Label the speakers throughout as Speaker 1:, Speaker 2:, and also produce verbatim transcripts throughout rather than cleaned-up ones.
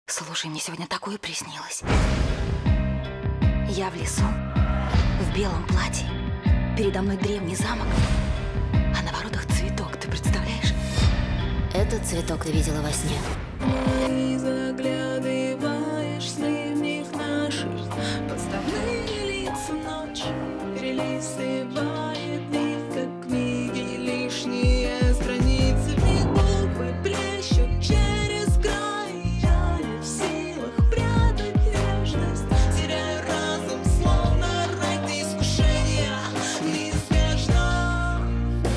Speaker 1: Слушай, мне сегодня такое приснилось. Я в лесу, в белом платье. Передо мной древний замок, а на воротах цветок, ты представляешь?
Speaker 2: Этот цветок ты видела во сне.
Speaker 3: Не заглядываешь сны в них наши, подставные лица ночь перелистывает них, как книги, лишние страницы, в них буквы плещут через край. Я не в силах прятать нежность, теряю разум, словно ради искушения неизбежно.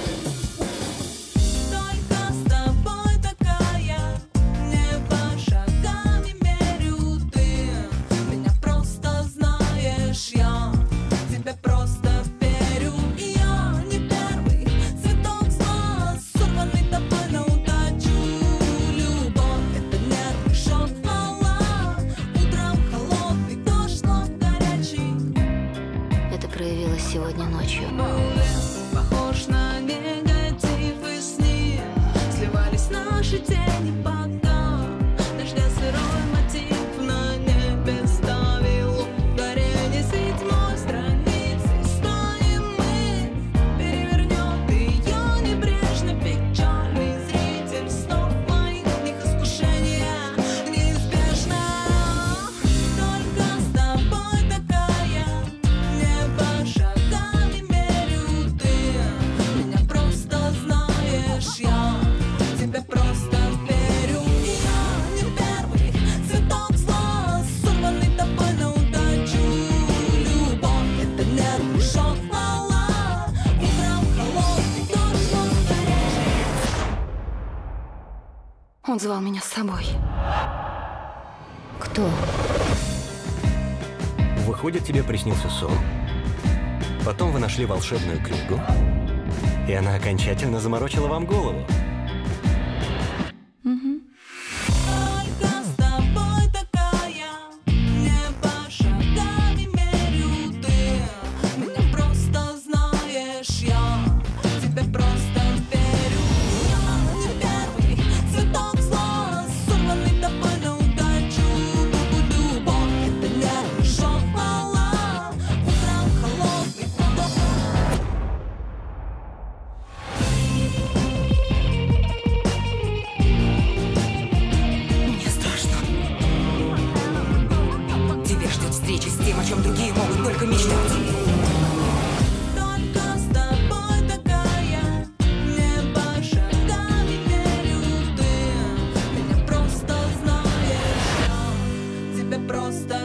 Speaker 3: Только с тобой такая, небо шагами мерю ты. Меня просто знаешь, я тебе просто верю. И я не первый цветок зла, сорванный тобой на удачу. Любовь — это нервный шок, хвала. Утром холодный дождь, но горячий.
Speaker 2: Это проявилось сегодня ночью.
Speaker 3: Лес похож на негатив, и с ним сливались наши тени, пока дождя сырой мотив на небе ставил ударение. Седьмой страницы станем мы, перевернет ее небрежно печальный зритель снов моих, в них искушение неизбежно. Только с тобой такая, небо шагами мерю ты. Меня просто знаешь, я тебе просто верю. И я не первый цветок зла, сорванный тобой на удачу. Любовь — это нервный шок, хвала. Утром холодный дождь, но горячий.
Speaker 1: Он звал меня с собой.
Speaker 2: Кто?
Speaker 4: Выходит, тебе приснился сон. Потом вы нашли волшебную книгу, и она окончательно заморочила вам голову.
Speaker 3: Только с тобой такая, небо шагами мерю ты. Меня просто знаешь, я тебе просто верю. Я не первый цветок зла, сорванный тобой на удачу. Любовь — это нервный шок, хвала. Утром холодный дождь.
Speaker 1: Мне страшно. Тебя ждет встреча с тем, о чем другие могут только мечтать.
Speaker 3: Только с тобой такая, небо шагами мерю ты. Меня просто знаешь, я тебе просто